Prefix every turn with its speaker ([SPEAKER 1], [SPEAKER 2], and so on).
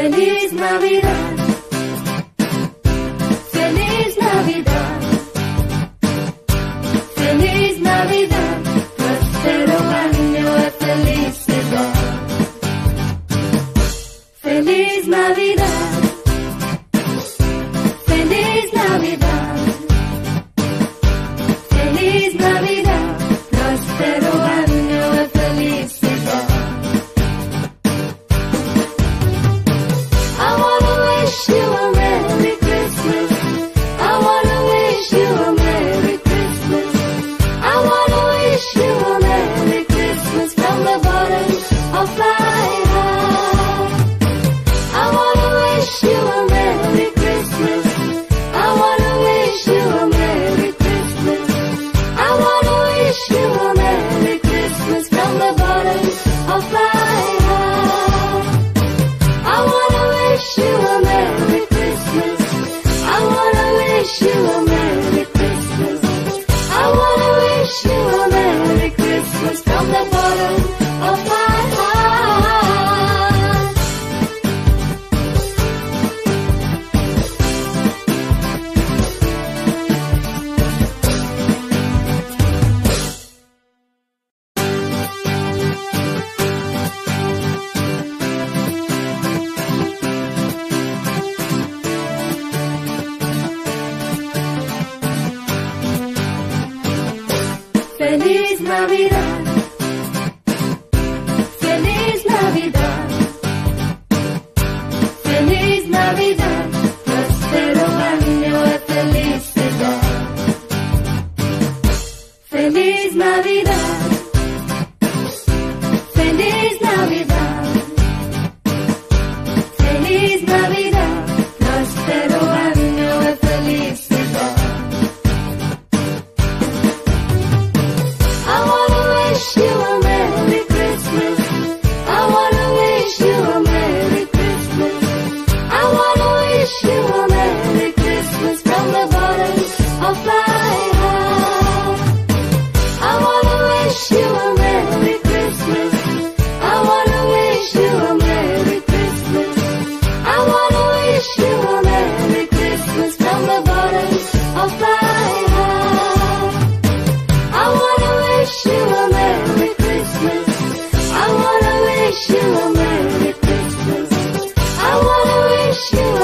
[SPEAKER 1] Feliz Navidad, feliz Navidad, feliz Navidad, próspero año de felicidad. Feliz Navidad, feliz Navidad, feliz Navidad, próspero año de felicidad. I wanna wish you a Merry Christmas. I wanna wish you a Merry Christmas. I wanna wish you a Merry Christmas from the bottom of my heart. I wanna wish you a Merry Christmas. I wanna wish you a Merry Christmas. I wanna wish you a Merry Christmas from the bottom of my heart. I wanna wish you a Merry Christmas. I wanna wish you a Merry Christmas. I wanna wish you a Merry Christmas from the bottom of my heart. Feliz Navidad, feliz Navidad, feliz Navidad, próspero año de felicidad. Feliz Navidad, feliz Navidad, feliz Navidad, próspero año de felicidad. I wanna wish you a Merry Christmas. I wanna wish you a Merry Christmas. I wanna wish you a Merry Christmas from the bottom of my heart. I wanna wish you a Merry Christmas. I wanna wish you a Merry Christmas. I wanna wish you a Merry Christmas from the bottom of my heart. I wanna wish you a Merry Christmas. I wanna wish you a Merry Christmas. I wanna wish you